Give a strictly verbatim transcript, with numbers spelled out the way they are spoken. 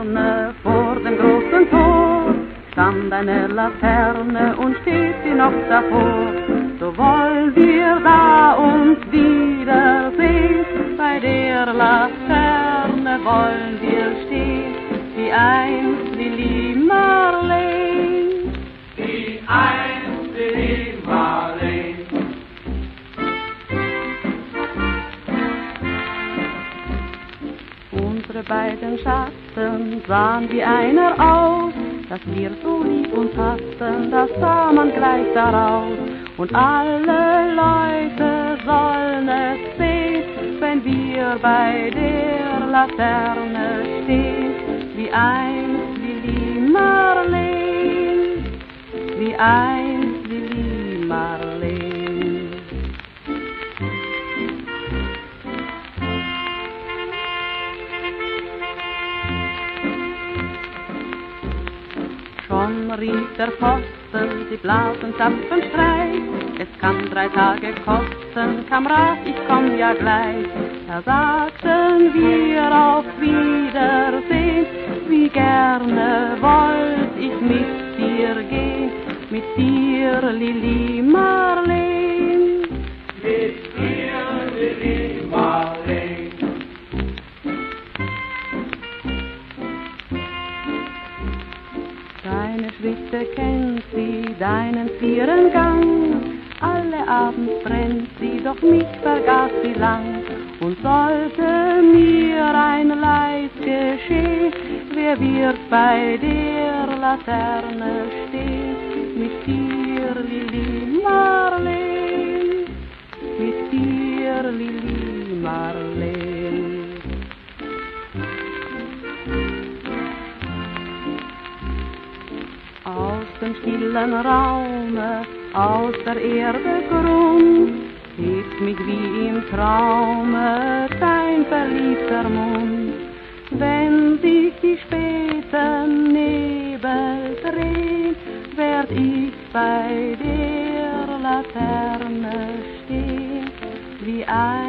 Laterne vor dem großen Tor, stand eine Laterne und steht sie noch davor. So wollen wir da uns wiedersehen, bei der Laterne wollen wir stehen, wie einst Lili Marleen, wie einst Lili Marleen. Unsere beiden Schatten sahen wie einer aus, dass wir so lieb uns hatten, das sah man gleich daraus. Und alle Leute sollen es sehen, wenn wir bei der Laterne stehen, wie einst Lili Marleen, wie einst Lili Marleen. Schon rief der Posten, sie blasen Zapfenstreich. Es kann drei Tage kosten, Kamerad, ich komm ja gleich. Da sagten wir auf Wiedersehen, wie gerne wollt ich mit dir gehen, mit dir, Lili Marleen, mit dir, Lili Marleen. Deine Schritte kennt sie, deinen vieren Gang, alle Abend brennt sie, doch mich vergaß sie lang. Und sollte mir ein Leid geschehen, wer wird bei der Laterne stehen, mit dir, Lili Marleen, mit dir, Lili Marleen. Aus dem stillen Raume, aus der Erde Grund, hebt mich wie im Traume dein verliebter Mund. Wenn sich die späten Nebel drehen, werd ich bei der Laterne stehen, wie ein